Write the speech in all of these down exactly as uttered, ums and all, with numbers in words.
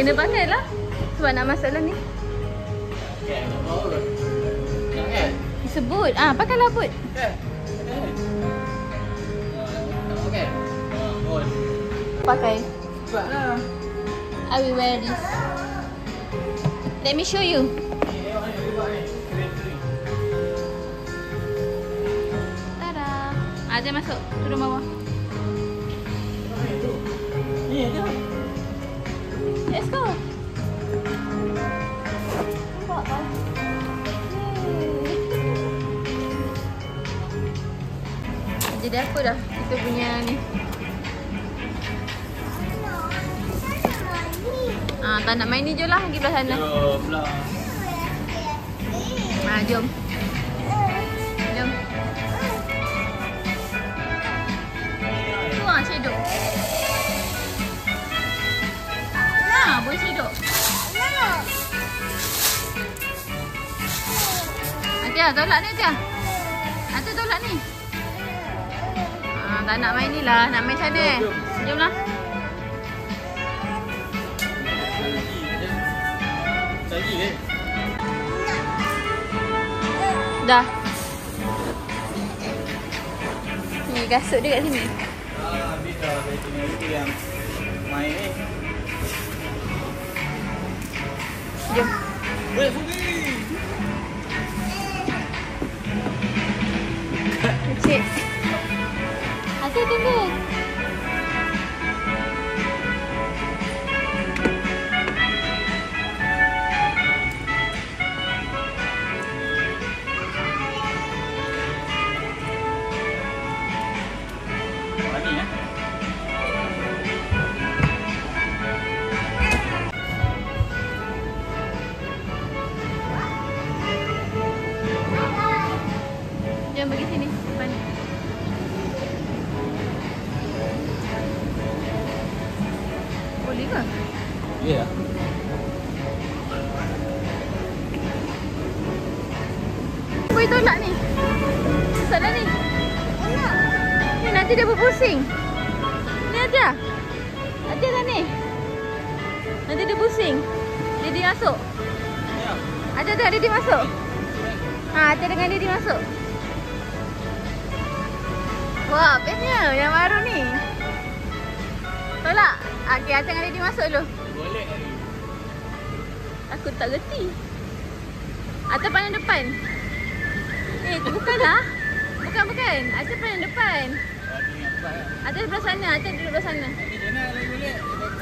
Kena pakai lah. Sebab nak masak lah ni. Okay, nak bawa ke? Nak kan? Sebut. Ah, pakailah boot. Okay. Nak pakai? On. Pakai. Cepat lah. I will wear this. Let me show you. Tada. Ah, dia masuk. Turun bawah. Ni je. Let's go. Nampak tak? Jadi apa dah kita punya ni? Ah, tak nak main ni je lah, pergi belah sana. Jom lah. Ah, jom. Jom. Tu ah, shadow. Ah, boleh shadow. Atia, tolak ni Atia. Atia tolak ni. Ah, tak nak main ni lah, nak main sana eh. Jom lah. Lagi ke? Dah. Ni kasut dia kat sini. Ah, habis dah. Saya tinggal itu yang main ni. Jom. Boleh pergi. Cik. Asyik tunggu. Ni eh. Jom pergi sini. Depan. Boleh ke? Ya. Boleh tolak ni. Salah ni. Ni nanti dia berpusing. Ni aja. Aja dah ni. Nanti dia pusing. Dia dia masuk. Ya. Aja dah dia dia masuk. Ha, aja dengan dia dia masuk. Wah, bestnya yang baru ni. Tolak. Okey, aja dengan dia dia masuk dulu. Boleh. Aku tak reti. Atas pandang depan. Eh, tu bukanlah. Bukan, bukan. Atas pandang depan. Atas sebelah sana. Atas duduk sebelah sana. Ni jangan lagi boleh.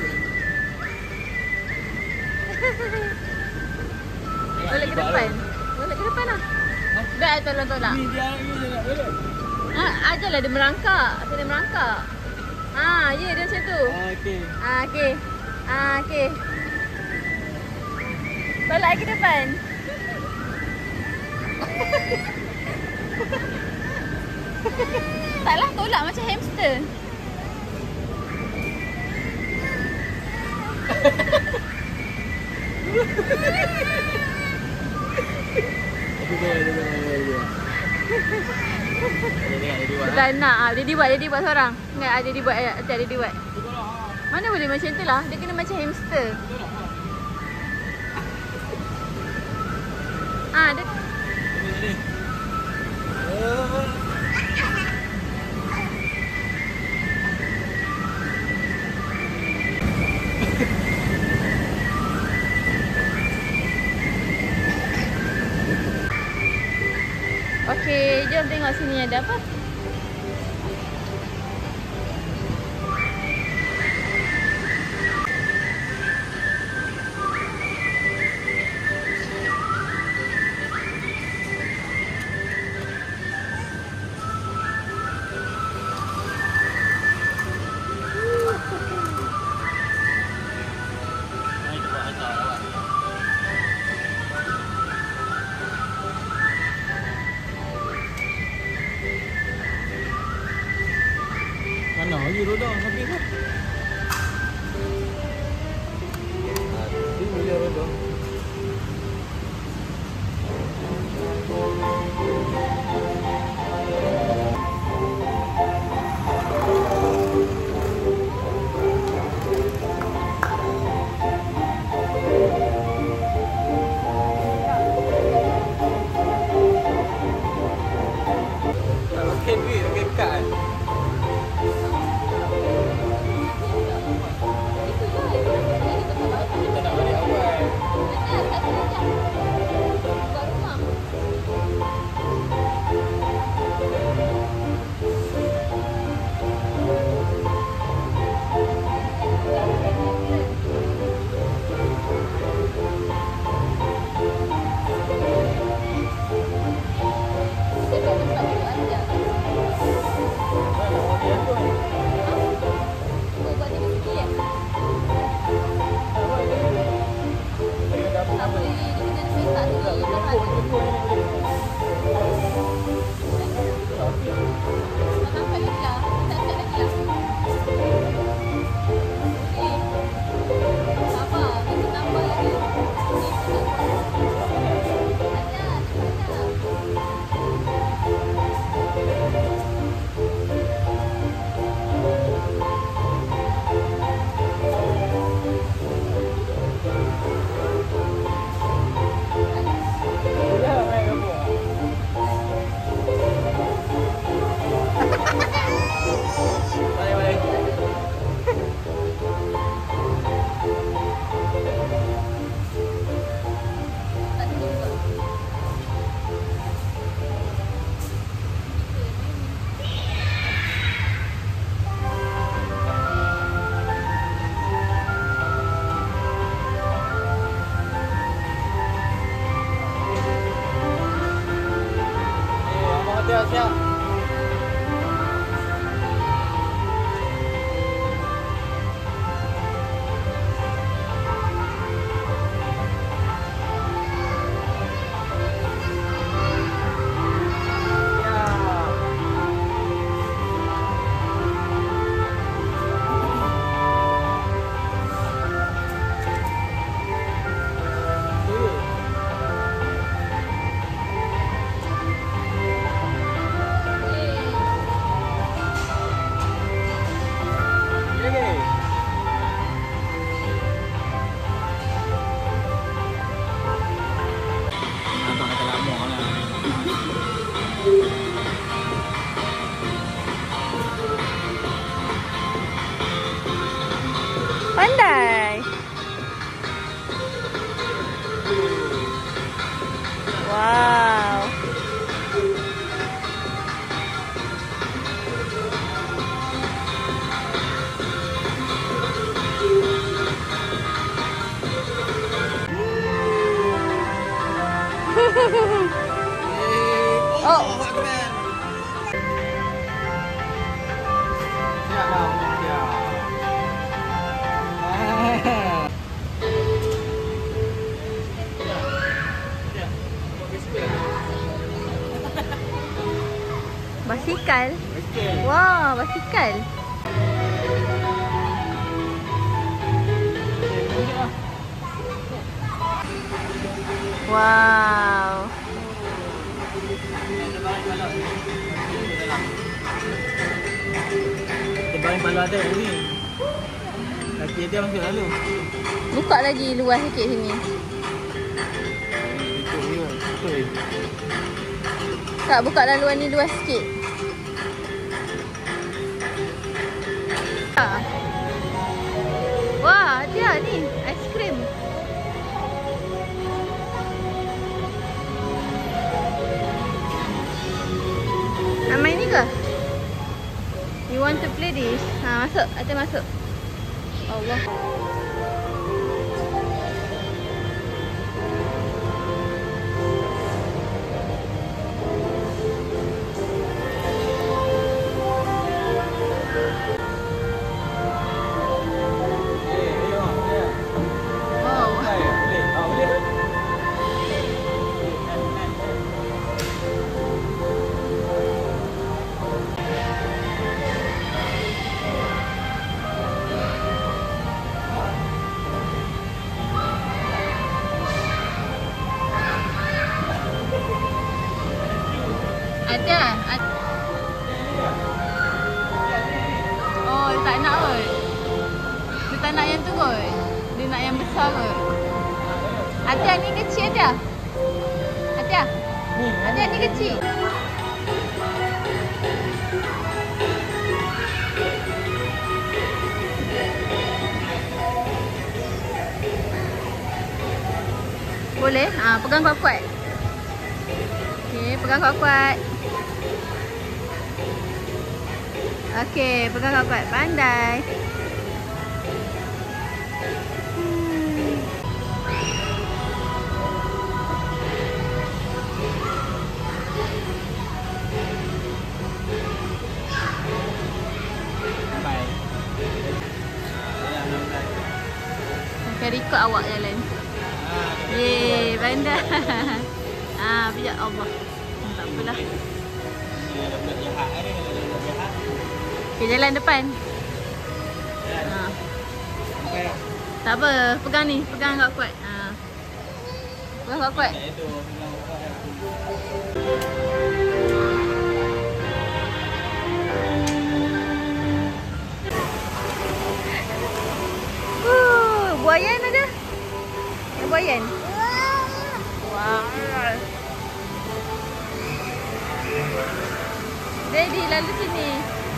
Boleh ke depan. Boleh ke depan lah. Dah, tolong tolak. Ni dia lagi je tak boleh. Ha, ajalah dia merangkak. Asal dia merangkak. Ha, ya dia macam tu. Okey. Ha, okey. Ha, okey. Tolak ke depan. Taklah tolak macam hamster. Aku boleh, dia boleh, dia boleh. Tak nak. Ah, dia dibuat, dia dibuat seorang. Ingat ada dibuat, ada dia dibuat. Mana boleh macam tu lah. Dia kena macam hamster. Ah, dia Okey, jom tengok sini ada apa. Mana lagi roda sampai tu? Ha, tu boleh roda. Basikal? Basikal. Wah, basikal. Wow. Tebaran kepala ada ni. Kaki dia masuk lalu. Buka lagi luas sikit sini. Tutup dia. Tutup dia. Tak, buka laluan ni luas sikit. Ha. Wah, dia ni aiskrim. Nak main ni ke? You want to play this? Ha, masuk. Atin masuk. Allah. Ada. Oh, dia tak nak kot. Dia tak nak yang tu kot. Dia nak yang besar kot. Ada ni kecil ada. Ada. Ada ni kecil. Boleh? Ah, ha, pegang kuat-kuat. Okey, pegang kuat-kuat. Okey, pegang kuat-kuat. Pandai. Hmm. Bye. Akan record awak jalan. Yeay, pandai. Ah, bijak Allah. Tak apalah. Okey, jalan depan. Ha. Tak apa, pegang ni, pegang kuat-kuat. Ha. Pegang kuat-kuat. Uh, buayan ada? Ada buayan? Wow. Daddy, lalu sini.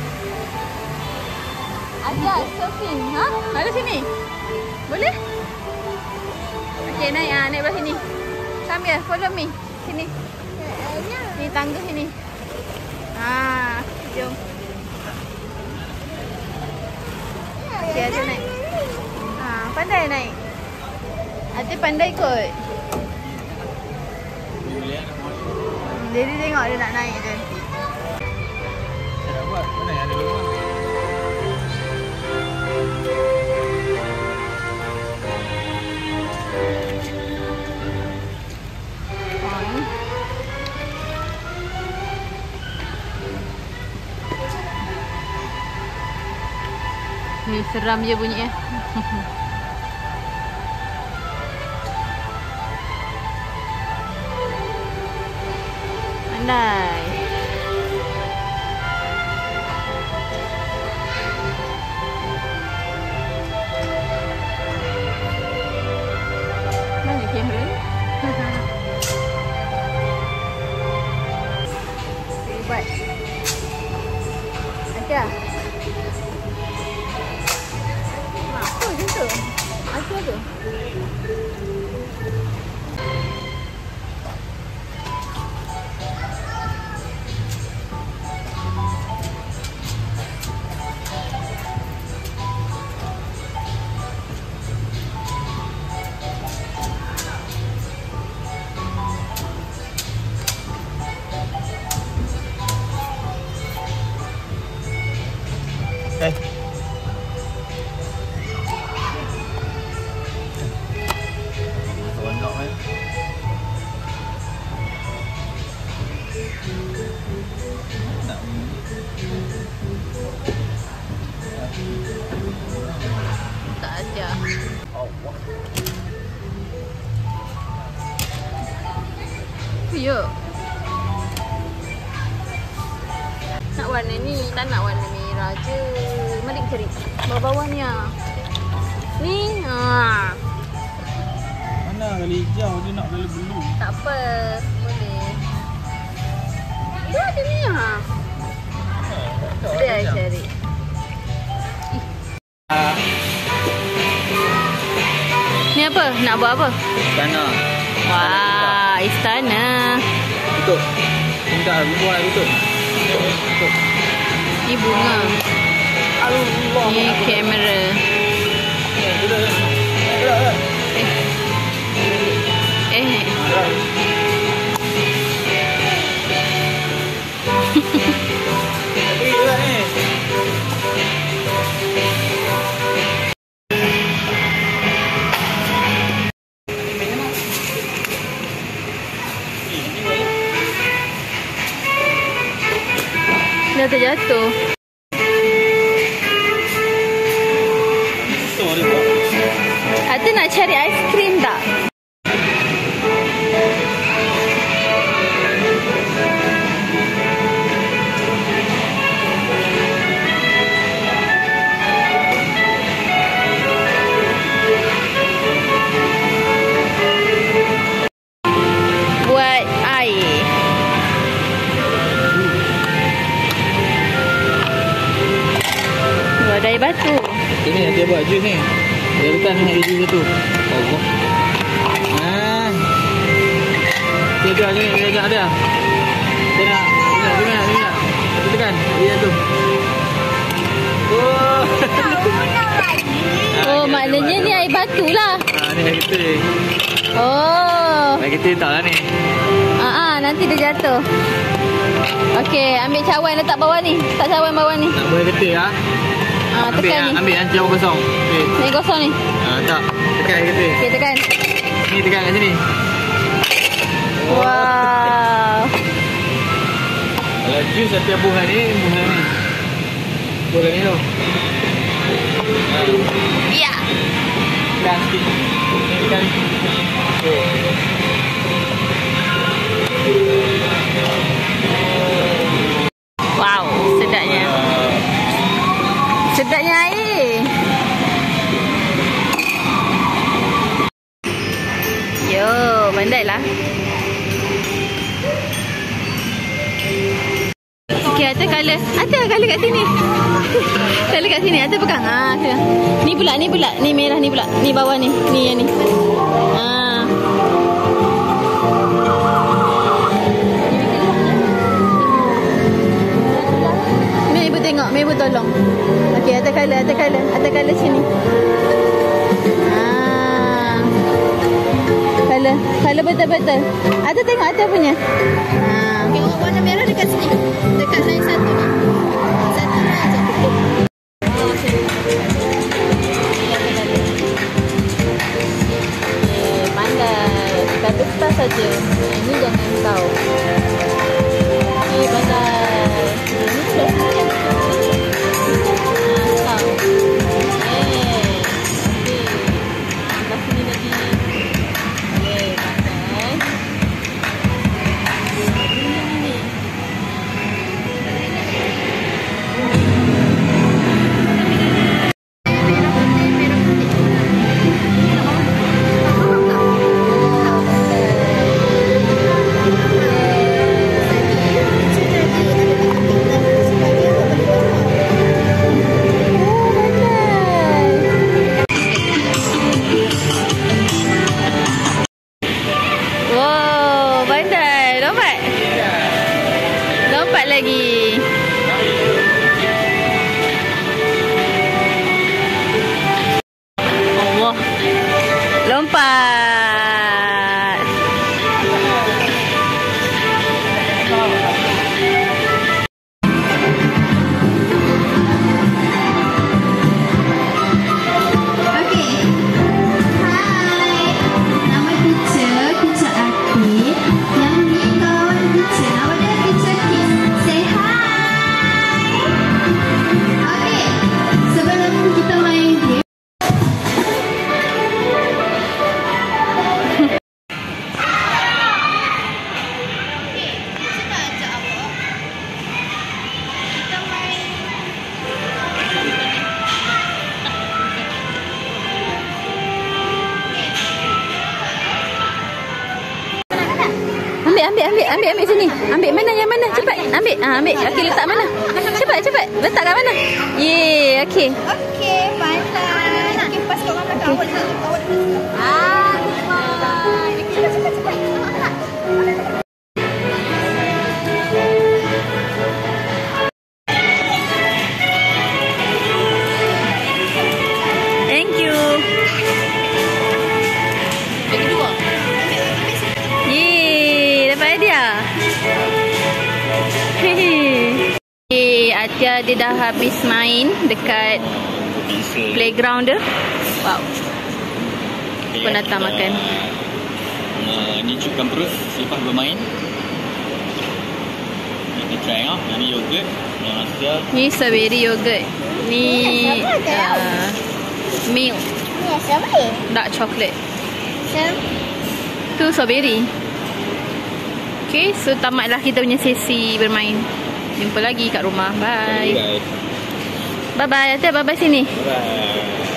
Ada surfing. Ha? Lalu sini. Boleh? Okey, naik ah, naik belah sini. Come here, follow me. Sini. Ni tangga sini. Ha, jom. Okey, ada naik. Ha, pandai naik. Ada pandai kot. Jadi tengok dia nak naik je. Saya nak buat. Mana yang ada rumah? Ni seram je bunyinya. Pandai. Mana kamera ni? Buat. Ada. Apa macam tu? Ada tu. Eh. Seronok kan? Nak Ya. Nak warna ni, tak nak warna merah je. Mari kita cari bawah-bawah ni ah. Ni, ha. Mana kali hijau dia nak kali blue. Tak apa, boleh. Dia ada ni ha. Dia saya cari. Ah, Ni apa? Nak buat apa? sana. Wah, istana. Tutup. Bentar, buat nak tutup. Tutup. Ni bunga. Allah. Ni kamera. Eh, duduk dah. Duduk dah. Eh. Eh. Pergi juga ni. Dah terjatuh. Betul dia buat. Ada nak cari aiskrim tak? Buat air. Buat air batu. Ini yang dia buat jus ni. Dia letak ni air jus tu. Allah. Ah. Dia dah ni, dia dah ada. Dia nak, dia nak, dia nak, dia nak. Dia tekan, dia tu. Oh. Oh, maknanya ni air batu lah. Ah, ni air kita. Oh. Air kita tak lah ni. Ah, ah, nanti dia jatuh. Okey, ambil cawan letak bawah ni. Tak cawan bawah ni. Tak boleh ketik ah. Ah, Ambil, tekan ni. ambil yang jauh kosong. Okey. Ni kosong ni. Ah, tak. Tekan air ketik. Okey, tekan. Ni tekan kat sini. Wow. Kalau jus tapi buah ni, buah ni. Buah ni tu. Ya. Tekan sikit. Ni tekan. Okey. Wow, sedapnya. Sedapnya air. Yo, pandai lah. Okey, ada colour. Ada colour kat sini. Colour kat sini. Ada pegang. Ha, ni pula, ni pula. Ni merah ni pula. Ni bawah ni. Ni yang ni. Ha. Ni ibu tengok. Ibu tolong. Okey, ada colour, ada colour. Ada colour sini. Ha. Colour. Colour betul-betul. Ada tengok ada punya. Ha. Tengok warna merah dekat sini. Dekat line satu ni. Satu ni aja. Eh, pandai. Kata start saja. Ini jangan tahu. Eh, pandai. Ini sudah sini. Ah, tahu. Eh, okey. Sebelah sini lagi. Eh, pandai. Ini ni. ambil, ambil sini. Ambil mana yang mana? Cepat. Ambil. Ah, ambil. Okey, letak mana? Cepat, cepat. Letak kat mana? Ye, okey. Okey, pandai. Okey, pas kat mana kau? Awak dulu. Awak dulu. Ah, cepat, cepat, cepat. Thank you. Bagi dua. Yeay, dapat hadiah. Hehehe. Atia dia dah habis main dekat playground dia. Wow. Pun datang makan. Uh, ni cukkan perut selepas bermain. Kita try ah. Ini yogurt. Yang Atia. Ni strawberry yogurt. Ni uh, milk. Ni strawberry. Dark chocolate. Siapa? Tu strawberry. Okay, so tamatlah kita punya sesi bermain. Jumpa lagi kat rumah. Bye. Bye. Bye bye. Atia bye bye sini. Bye.